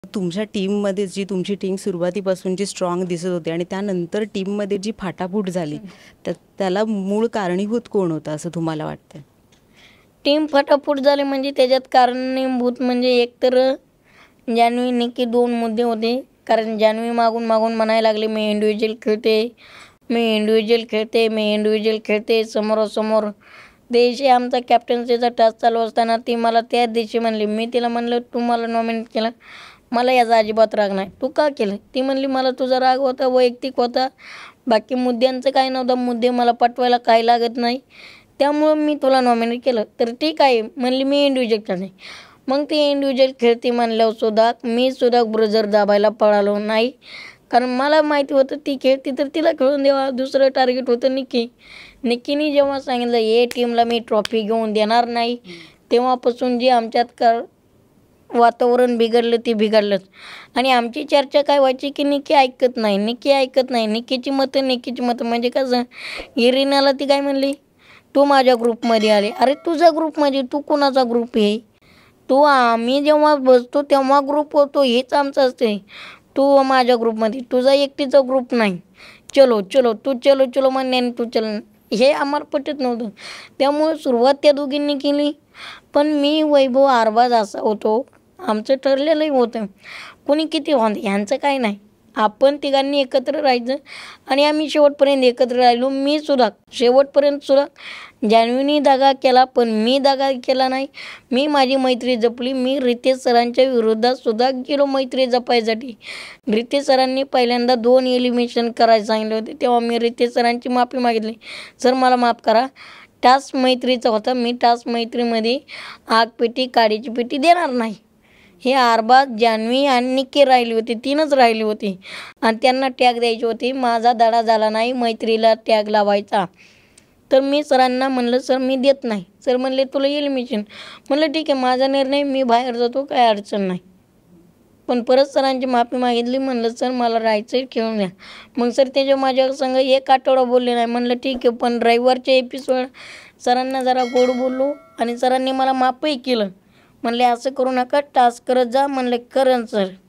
तुमच्या टीममध्ये जी तुमची टीम सुरुवातीपासून जी स्ट्रॉंग दिसत होती आणि त्यानंतर टीममध्ये जी फाटाफूट झाली त्याला मूळ कारणीभूत कोण होतं असं तुम्हाला वाटतं? टीम फटाफूट झाली म्हणजे त्याच्यात कारणीभूत म्हणजे एकतर जान्हवी निकी दोन मुद्दे होते. कारण जान्हवी मागून मागून म्हणायला लागली मी इंडिव्हिज्युअल खेळते, मी इंडिव्हिज्युअल खेळते, मी इंडिव्हिज्युअल खेळते. समोरासमोर दिवशी आमचा कॅप्टन्सीचा टास्क चालू असताना ती मला त्याच दिवशी म्हणली. मी तिला म्हणलं तू मला नॉमिनेट केलं, मला याचा अजिबात राग नाही. तू का केलं? ती म्हणली मला तुझा राग होता, वैयक्तिक होता, बाकी मुद्द्यांचं काय नव्हतं, मुद्दे मला पटवायला काही लागत नाही, त्यामुळं मी तुला नॉमिनेट केलं. तर ठीक आहे म्हणली, मी इंडिव्हिज्युअल खेळते. मग ती इंडिव्हिज्युअल खेळते म्हणल्यावर सुद्धा मी सुद्धा ब्रजर दाबायला पळालो नाही. कारण मला माहिती होतं ती खेळती तर तिला खेळून द्यावा. दुसरं टार्गेट होतं निक्कीने जेव्हा सांगितलं ए टीमला मी ट्रॉफी घेऊन देणार नाही, तेव्हापासून जे आमच्यात वातावरण बिघडलं ते बिघडलंच. आणि आमची चर्चा काय व्हायची की निक्की ऐकत नाही, निक्कीची मतं म्हणजे कसं, इरिनाला ती काय म्हणली, तू माझ्या ग्रुपमध्ये आले. अरे तुझा ग्रुप म्हणजे तू कोणाचा ग्रुप आहे? तू आम्ही जेव्हा बसतो तेव्हा ग्रुप होतो, हेच आमचं असते. तू माझ्या ग्रुपमध्ये, तुझा एकटीचा ग्रुप नाही. चलो तू चलो म्हणण्याने तू हे आम्हाला पटत नव्हतं. त्यामुळे सुरुवात त्या दोघींनी केली. पण मी वैभव आरबाज असा होतो, आमचं ठरलेलंही होतं कोणी किती होतं ह्यांचं काय नाही, आपण तिघांनी एकत्र राहायचं आणि आम्ही शेवटपर्यंत एकत्र राहिलो. मी सुद्धा शेवटपर्यंत सुद्धा जान्हवीने दगा केला पण मी दगा केला नाही. मी माझी मैत्री जपली. मी रितेश सरांच्या विरोधात सुद्धा गेलो मैत्री जपायसाठी. रितेश सरांनी पहिल्यांदा 2 एलिमिनेशन करायला सांगितले होते, तेव्हा मी रितेश सरांची माफी मागितली, सर मला माफ करा, टास्क मैत्रीचा होता, मी टास्क मैत्रीमध्ये आगपेटी काडीची पेटी देणार नाही. हे आरबाज जान्हवी आणि निक्की राहिली होती, 3च राहिली होती आणि त्यांना टॅग द्यायची होती. माझा धडा झाला नाही मैत्रीला टॅग लावायचा. तर मी सरांना म्हणलं सर मी देत नाही. सर म्हणले तुला एलिमिनेशन. म्हणलं ठीक आहे माझा निर्णय, मी बाहेर जातो, काय अडचण नाही. पण परत सरांची माफी मागितली. म्हणलं सर मला राहायचं आहे, खेळून द्या. मग सर त्याच्या माझ्या संग 1 आठवडा बोलले नाही. म्हणलं ठीक आहे. पण रविवारच्या एपिसोड सरांना जरा गोड बोललो आणि सरांनी मला माफही केलं. म्हणले असं करू नका, टास्क करत जा. म्हणले करेन सर.